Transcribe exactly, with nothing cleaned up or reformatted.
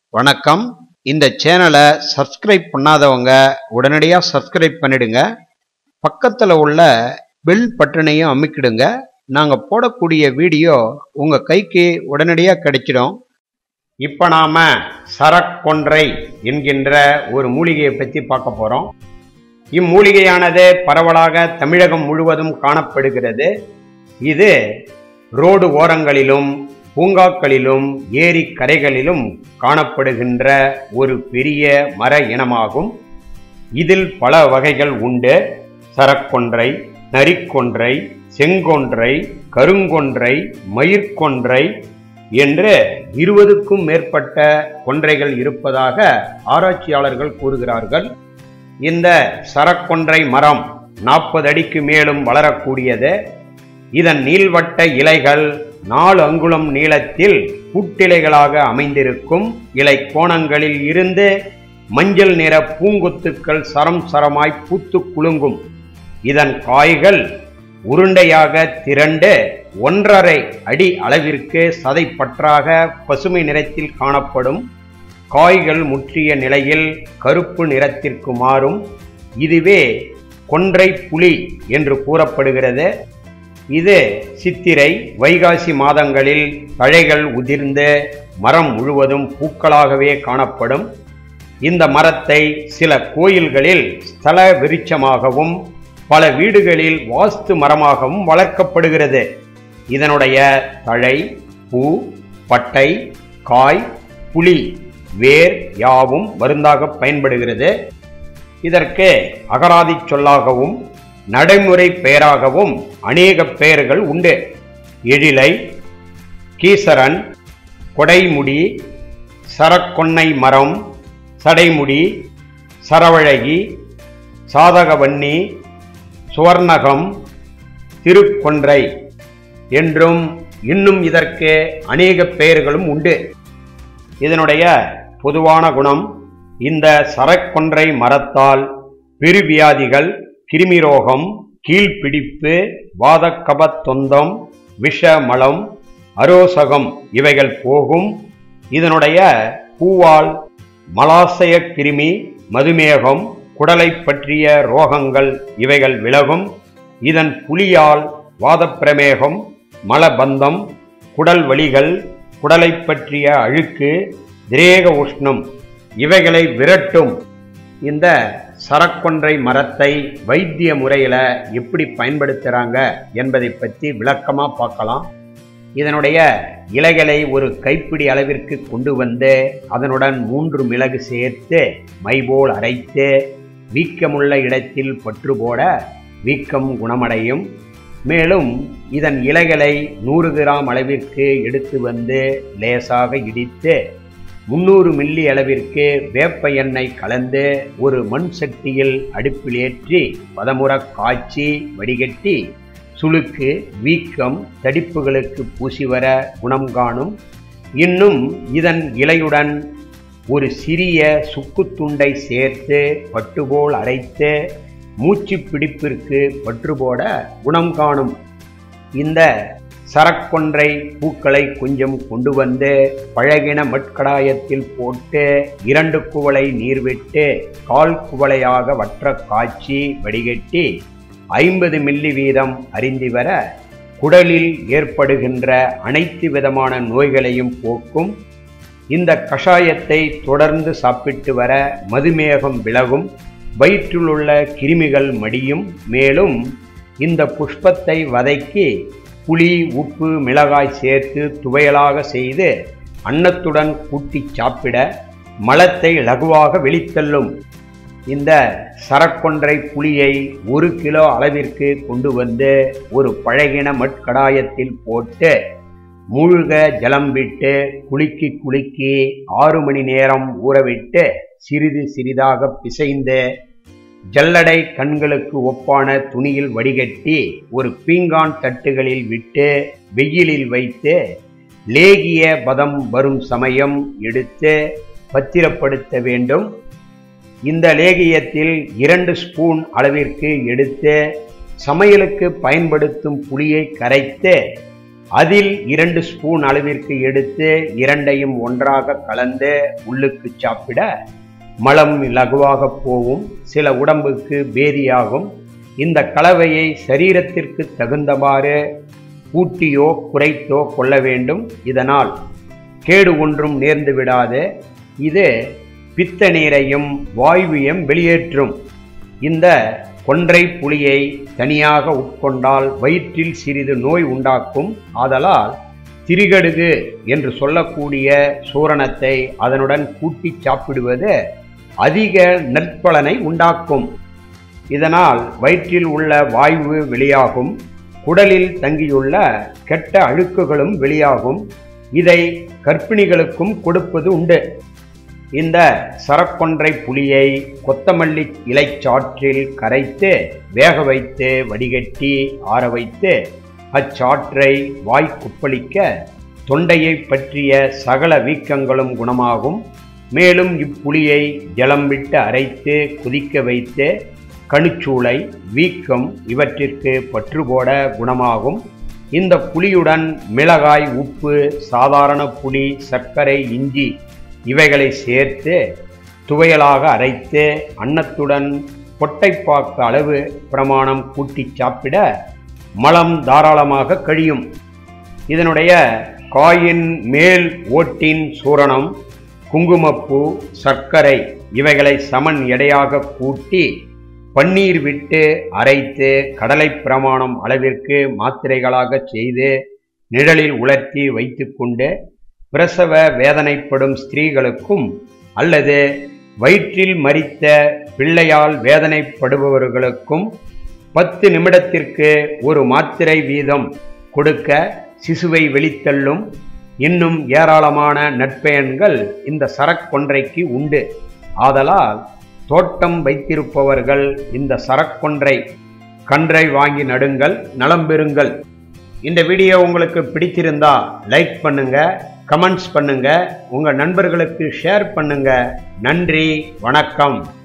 வணக்கம். இந்த சேனலை சப்ஸ்கிரைப் பண்ணாதவங்க உடனடியாக சப்ஸ்கிரைப் பண்ணிடுங்க. பக்கத்தில் உள்ள பெல் பட்டனையும் அமுக்கிடுங்க. நாங்கள் போடக்கூடிய வீடியோ உங்கள் கைக்கு உடனடியாக கிடைச்சிடும். இப்போ நாம் சரக்கொன்றை என்கின்ற ஒரு மூலிகையை பற்றி பார்க்க போகிறோம். இம்மூலிகையானது பரவலாக தமிழகம் முழுவதும் காணப்படுகிறது. இது ரோடு ஓரங்களிலும் பூங்காக்களிலும் ஏரி கரைகளிலும் காணப்படுகின்ற ஒரு பெரிய மர இனமாகும். இதில் பல வகைகள் உண்டு. சரக்கொன்றை, நரிக்கொன்றை, செங்கொன்றை, கருங்கொன்றை, மயிர்கொன்றை என்று இருபதுக்கும் மேற்பட்ட கொன்றைகள் இருப்பதாக ஆராய்ச்சியாளர்கள் கூறுகிறார்கள். இந்த சரக்கொன்றை மரம் நாற்பது அடிக்கு மேலும் வளரக்கூடியது. இதன் நீள்வட்ட இலைகள் நாலு அங்குலம் நீளத்தில் கூட்டிலைகளாக அமைந்திருக்கும். இலை கோணங்களில் இருந்து மஞ்சள் நிற பூங்கொத்துக்கள் சரம் சரமாய் பூத்து குலுங்கும். இதன் காய்கள் உருண்டையாக திரண்டு ஒன்றரை அடி அளவிற்கு சதைப்பற்றாக பசுமை நிறத்தில் காணப்படும். காய்கள் முற்றிய நிலையில் கருப்பு நிறத்திற்கு மாறும். இதுவே கொன்றை புளி என்று கூறப்படுகிறது. இது சித்திரை வைகாசி மாதங்களில் தழைகள் உதிர்ந்து மரம் முழுவதும் பூக்களாகவே காணப்படும். இந்த மரத்தை சில கோயில்களில் ஸ்தல விருட்சமாகவும் பல வீடுகளில் வாஸ்து மரமாகவும் வளர்க்கப்படுகிறது. இதனுடைய தழை, பூ, பட்டை, காய், புளி, வேர் யாவும் மருந்தாக பயன்படுகிறது. இதற்கு அகராதி சொல்லாகவும் நடைமுறை பெயராகவும் அநேக பெயர்கள் உண்டு. எழிலை, கீசரன், கொடைமுடி, சரக்கொன்னை மரம், சடைமுடி, சரவழகி, சாதகவன்னி, சுவர்ணகம், திருக்கொன்றை என்றும் இன்னும் இதற்கு அநேக பெயர்களும் உண்டு. இதனுடைய பொதுவான குணம், இந்த சரக்கொன்றை மரத்தால் பெருவியாதிகள், கிருமிரோகம், கீழ்பிடிப்பு, வாதக்கபத் தொந்தம், விஷமலம், அரோசகம் இவைகள் போகும். இதனுடைய பூவால் மலாசய கிருமி, மதுமேகம், குடலை பற்றிய ரோகங்கள் இவைகள் விலகும். இதன் புளியால் வாதப்பிரமேகம், மலபந்தம், குடல் வலிகள், குடலை பற்றிய அழுக்கு, திரேக உஷ்ணம் இவைகளை விரட்டும். இந்த சரக்கொன்றை மரத்தை வைத்திய முறையில் எப்படி பயன்படுத்துகிறாங்க என்பதை பற்றி விளக்கமாக பார்க்கலாம். இதனுடைய இலைகளை ஒரு கைப்பிடி அளவிற்கு கொண்டு வந்து அதனுடன் மூன்று மிளகு சேர்த்து மைபோல் அரைத்து வீக்கமுள்ள இடத்தில் பற்று போட வீக்கம் குணமடையும். மேலும் இதன் இலைகளை நூறு கிராம் அளவிற்கு எடுத்து வந்து லேசாக இடித்து முன்னூறு மில்லி அளவிற்கு வேப்ப எண்ணெய் கலந்து ஒரு மண் சட்டியில் அடுப்பில் ஏற்றி பதமுற காய்ச்சி வடிகட்டி சுளுக்கு, வீக்கம், தடிப்புகளுக்கு பூசி வர குணம் காணும். இன்னும் இதன் இலையுடன் ஒரு சிறிய சுக்குத்துண்டை சேர்த்து பட்டுபோல் அரைத்து மூச்சு பிடிப்பிற்கு பற்றுபோட குணம் காணும். இந்த சரக்கொன்றை பூக்களை கொஞ்சம் கொண்டு வந்து பழகின மட்கடாயத்தில் போட்டு இரண்டு குவளை நீர் விட்டு கால் குவளையாக வற்ற காய்ச்சி வடிகட்டி ஐம்பது மில்லி வீதம் அருந்தி வர குடலில் ஏற்படுகின்ற அனைத்து விதமான நோய்களையும் போக்கும். இந்த கஷாயத்தை தொடர்ந்து சாப்பிட்டு வர மதுமேகம் விலகும், வயிற்றிலுள்ள கிருமிகள் மடியும். மேலும் இந்த புஷ்பத்தை வதக்கி புளி, உப்பு, மிளகாய் சேர்த்து துவையலாக செய்து அன்னத்துடன் கூட்டி சாப்பிட மலத்தை லகுவாக வெளித்தள்ளும். இந்த சரக்கொன்றை புளியை ஒரு கிலோ அளவிற்கு கொண்டு வந்து ஒரு பழகின மட்கடாயத்தில் போட்டு மூழ்க ஜலம் விட்டு குலுக்கி குலுக்கி ஆறு மணி நேரம் ஊறவிட்டு சிறிது சிறிதாக பிசைந்து ஜல்லடை கண்களுக்கு ஒப்பான துணியில் வடிகட்டி ஒரு பீங்கான் தட்டுகளில் விட்டு வெயிலில் வைத்து லேகிய பதம் வரும் சமயம் எடுத்து பத்திரப்படுத்த வேண்டும். இந்த லேகியத்தில் இரண்டு ஸ்பூன் அளவிற்கு எடுத்து சமையலுக்கு பயன்படுத்தும் புளியை கரைத்து அதில் இரண்டு ஸ்பூன் அளவிற்கு எடுத்து இரண்டையும் ஒன்றாக கலந்து உள்ளுக்கு சாப்பிட மலம் இலகுவாக போகும், சில உடம்புக்கு பேதியாகும். இந்த கலவையை சரீரத்திற்கு தகுந்தவாறு கூட்டியோ குறைத்தோ கொள்ள வேண்டும். இதனால் கேடு ஒன்றும் நேர்ந்து விடாது. இது பித்த நீரையும் வாயுவையும் வெளியேற்றும். இந்த கொன்றை புளியை தனியாக உட்கொண்டால் வயிற்றில் சிறிது நோய் உண்டாக்கும். ஆதலால் திரிகடுகு என்று சொல்லக்கூடிய சூரணத்தை அதனுடன் கூட்டி சாப்பிடுவது அதிக நற்பலனை உண்டாக்கும். இதனால் வயிற்றில் உள்ள வாயு வெளியாகும், குடலில் தங்கியுள்ள கெட்ட அழுக்குகளும் வெளியாகும். இதை கர்ப்பிணிகளுக்கும் கொடுப்பது உண்டு. இந்த சரக்கொன்றை புளியை கொத்தமல்லி இலைச்சாற்றில் கரைத்து வேக வைத்து வடிகட்டி ஆற வைத்து அச்சாற்றை வாய் குப்பளிக்க தொண்டையை பற்றிய சகல வீக்கங்களும் குணமாகும். மேலும் இப்புளியை ஜலம் விட்டு அரைத்து கொதிக்க வைத்து கணுச்சூளை, வீக்கம் இவற்றிற்கு பற்றுபோட குணமாகும். இந்த புளியுடன் மிளகாய், உப்பு, சாதாரண புளி, சர்க்கரை, இஞ்சி இவைகளை சேர்த்து துவையலாக அரைத்து அன்னத்துடன் கொட்டைப்பாக்கு அளவு பிரமாணம் கூட்டி சாப்பிட மலம் தாராளமாக கழியும். இதனுடைய காயின் மேல் ஓட்டின் சூரணம், குங்குமப்பூ, சர்க்கரை இவைகளை சமன் எடையாக கூட்டி பன்னீர் விட்டு அரைத்து கடலை பிரமாணம் அளவிற்கு மாத்திரைகளாக செய்து நிழலில் உலர்த்தி வைத்து கொண்டு பிரசவ வேதனைப்படும் ஸ்திரீகளுக்கும் அல்லது வயிற்றில் மரித்த பிள்ளையால் வேதனைப்படுபவர்களுக்கும் பத்து நிமிடத்திற்கு ஒரு மாத்திரை வீதம் கொடுக்க சிசுவை வெளித்தள்ளும். இன்னும் ஏராளமான நற்பயன்கள் இந்த சரக்கொன்றைக்கு உண்டு. ஆதலால் தோட்டம் வைத்திருப்பவர்கள் இந்த சரக்கொன்றை கன்றை வாங்கி நடுங்கள், நலம் பெறுங்கள். இந்த வீடியோ உங்களுக்கு பிடித்திருந்தா லைக் பண்ணுங்க, கமெண்ட்ஸ் பண்ணுங்க, உங்க நண்பர்களுக்கு ஷேர் பண்ணுங்க. நன்றி, வணக்கம்.